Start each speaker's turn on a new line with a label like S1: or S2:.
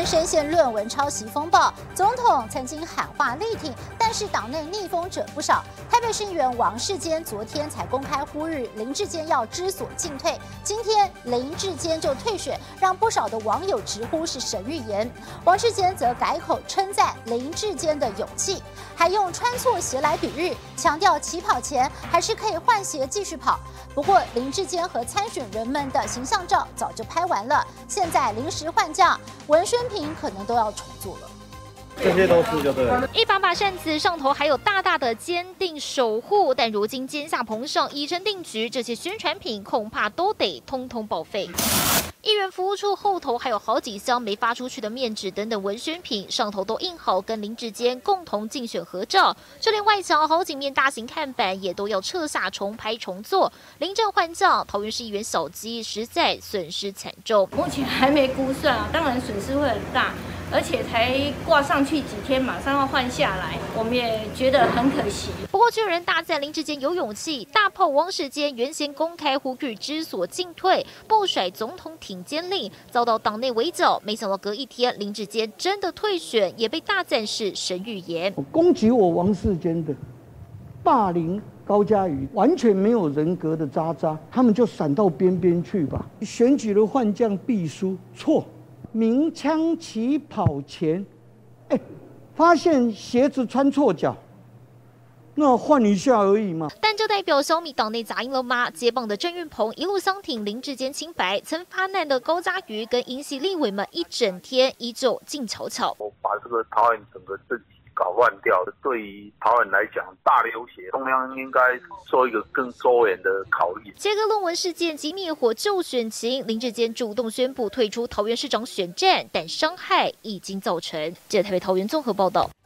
S1: 深陷论文抄袭风暴，总统曾经喊话力挺，但是党内逆风者不少。台北市议员王世坚昨天才公开呼吁林智坚要知所进退，今天林智坚就退选，让不少的网友直呼是神预言。王世坚则改口称赞林智坚的勇气，还用穿错鞋来比喻，强调起跑前还是可以换鞋继续跑。不过林智坚和参选人们的形象照早就拍完了，现在临时换将，文宣品可能都要重做了。
S2: 这些都是就对了。
S3: 一把把扇子，上头还有大大的坚定守护，但如今肩下捧上已成定局，这些宣传品恐怕都得通通报废。议员服务处后头还有好几箱没发出去的面纸等等文宣品，上头都印好跟林智坚共同竞选合照，就连外墙好几面大型看板也都要撤下重拍重做。临阵换将，桃园市议员小鸡实在损失惨重。
S4: 目前还没估算啊，当然损失会很大。而且才挂上去几天，马上要换下来，我们也觉得很可惜。
S3: 不过，就有人大赞林智坚有勇气，大炮王世坚原先公开呼吁知所进退，不甩总统挺肩令，遭到党内围剿。没想到隔一天，林智坚真的退选，也被大赞是神预言。
S5: 攻击我王世坚的，霸凌高嘉瑜，完全没有人格的渣渣，他们就闪到边边去吧。选举的换将必输，错。鸣枪起跑前，发现鞋子穿错脚，那换一下而已嘛。
S3: 但这代表小米党内杂音了吗？接棒的郑运鹏一路相挺林智坚清白，曾发难的高嘉瑜跟英系立委们一整天依旧静悄悄。
S6: 我把这个桃园整个政绩搞乱掉，对于桃园来讲大流血，中央应该做一个更周延的考虑。
S3: 切割论文事件及灭火救选情，林智坚主动宣布退出桃园市长选战，但伤害已经造成。记者台北桃园综合报道。